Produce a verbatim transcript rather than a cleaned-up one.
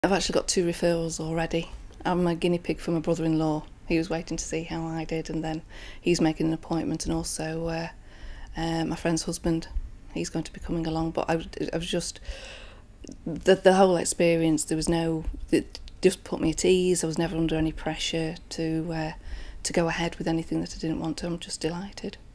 I've actually got two referrals already. I'm a guinea pig for my brother-in-law. He was waiting to see how I did, and then he's making an appointment, and also uh, uh, my friend's husband, he's going to be coming along. But I, I was just, the, the whole experience, there was no, it just put me at ease. I was never under any pressure to, uh, to go ahead with anything that I didn't want to. I'm just delighted.